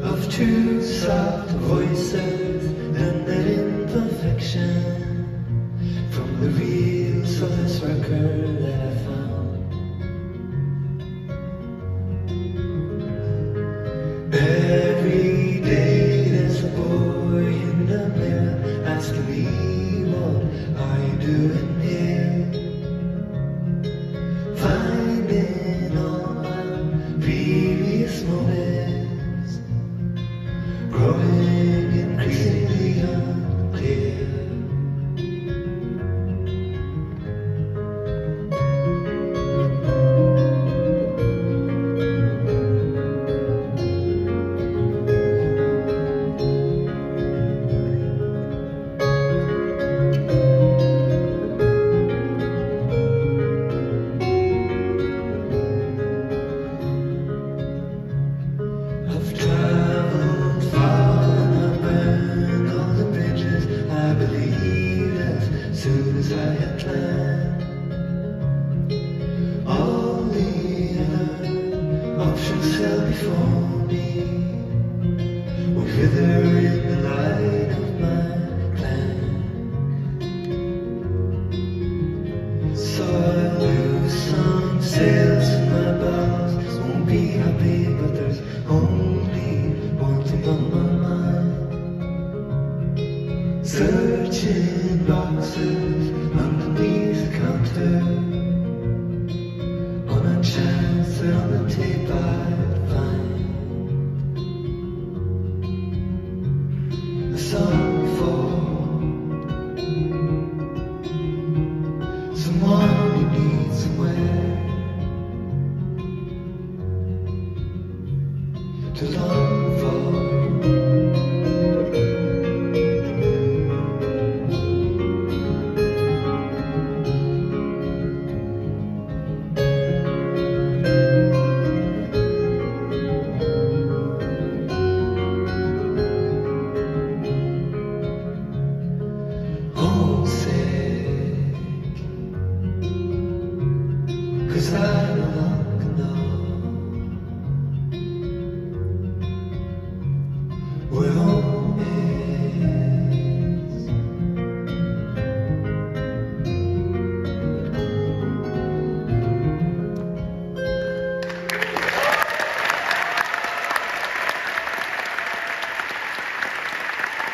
of two soft voices and that imperfection from the reels of this record that I found. Every day there's a boy in the mirror asking me, what are you doing here? Finding all my previous moments, growing increasingly unclear. I've traveled far and I've burned all the bridges I believed as soon as I had planned. All the other options held before me would wither in the light of my clan. So I'll lose some sails in my bows, won't be happy, but there's only one thing on my mind. Searching boxes underneath the counter on a chance that on the tape I'd find a song for someone who needs somewhere to long for. Homesick, 'cause I no longer know where